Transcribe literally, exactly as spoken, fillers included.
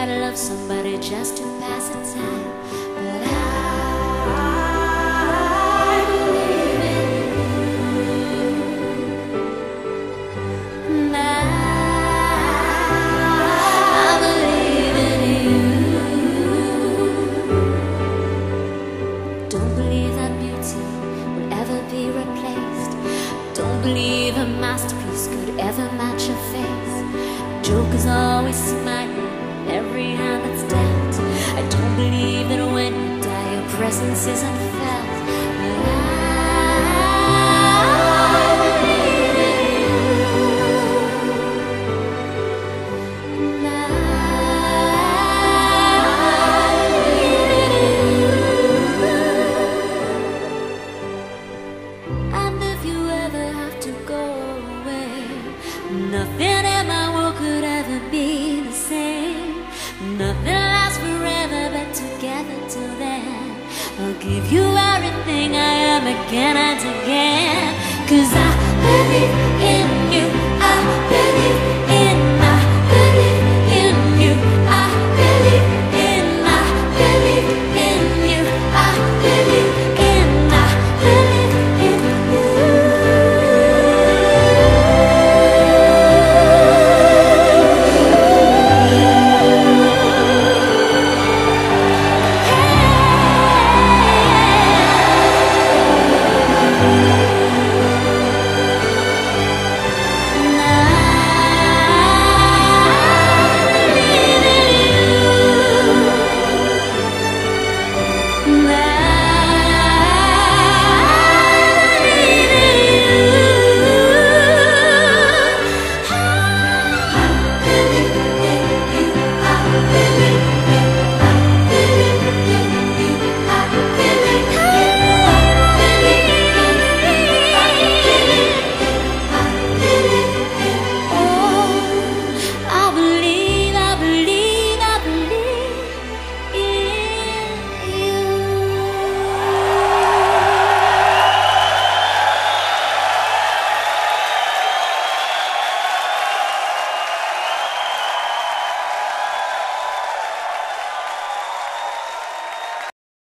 try to love somebody just to pass the time, but I believe in you. And I believe in you. Don't believe that beauty will ever be replaced. Don't believe a masterpiece could ever match your face. Joker's always smiling, every hand that's dealt. I don't believe that when you die your presence isn't felt. But I believe in you. And I believe in you. And if you ever have to go away, nothing in my world could ever be the same. Nothing lasts forever, but together till then I'll give you everything I am again and again. 'Cause I believe in